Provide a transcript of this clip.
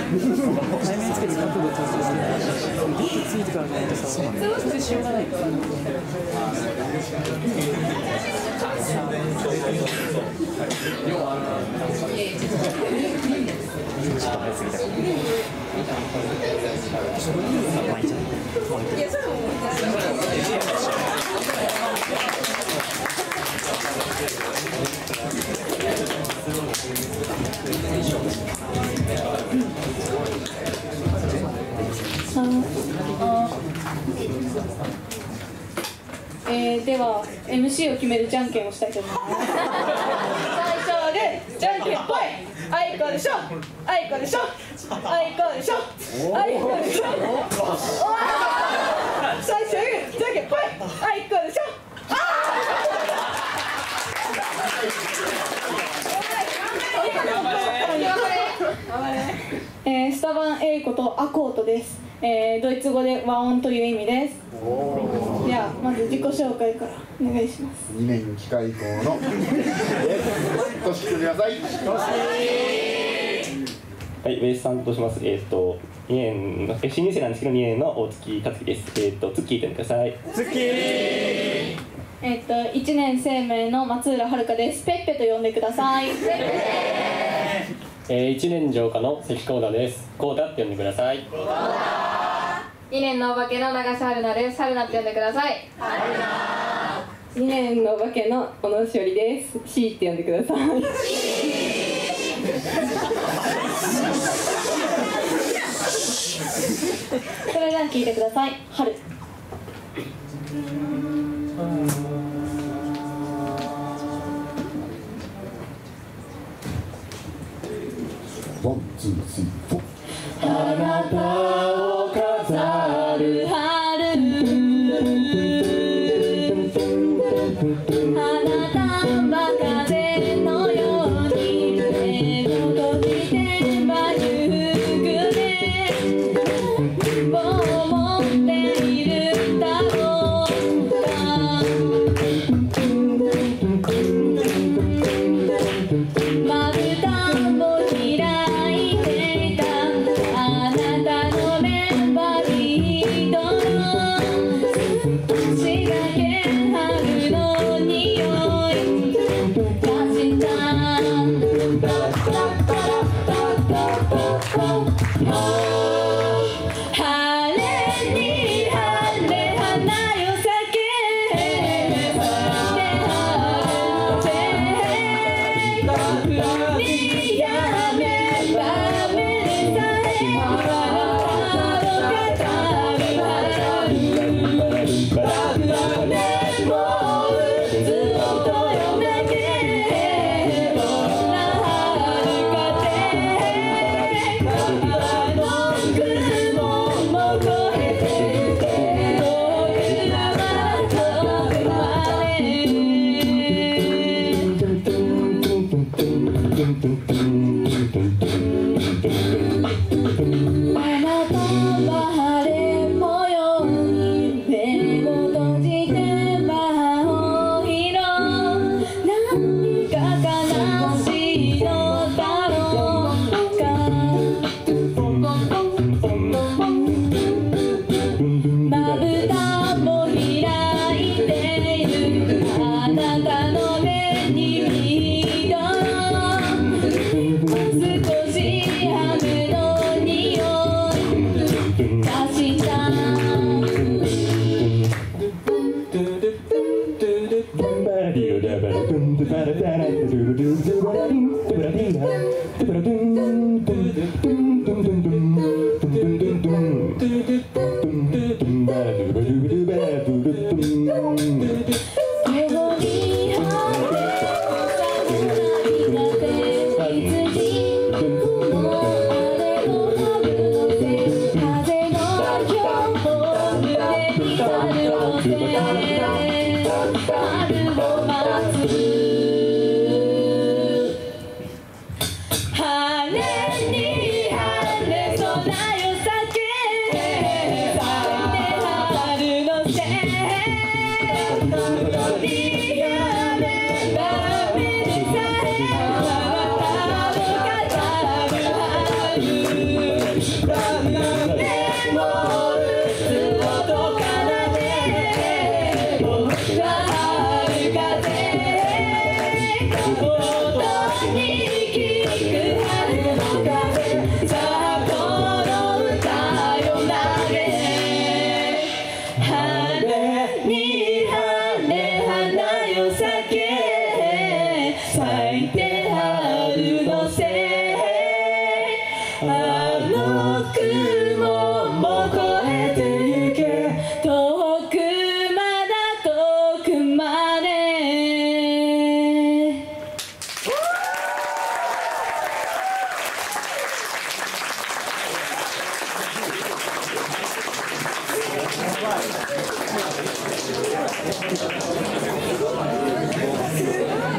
対面つけて角度調整してる電気ついてからじゃないとさ、調整しようがない。 では MC を決めるじゃんけんをしたいと思います。最初はグー、じゃんけんぽい。あいこでしょ、あいこでしょ、あいこでしょ、あいこでしょ。最初はグー、じゃんけんぽい。あいこでしょ。スタバンエイコとアコートです。ドイツ語で和音という意味です。ではまず自己紹介からお願いします。 2年機械工のとしください。 はい、ベースさんとします。2年の新入生なんですけど2年の大月克樹です。ツッキーってください。 ツッキー。 1年生名の松浦遥です。ペッペと呼んでください。 1年上科の関コーダです。コーダって呼んでください。 2年のお化けの長瀬春菜です。春菜って呼んでください。 2年のお化けの小野しおりです。シーって呼んでください。それでは聞いてください。春。 ワン、ツー、スリー、フォー。 あなたを飾る春、あなたは風のように目を閉じて真夕暮れを持っているだろうか。まぶたも開いていたあなたの目はきっとしがけ春の匂いがした。晴れに晴れ花よ咲け晴れに晴れ空もうつ音からで僕は春風音に聞く春の風さあこの歌よなれ春に花よ咲け咲いて春のせいあの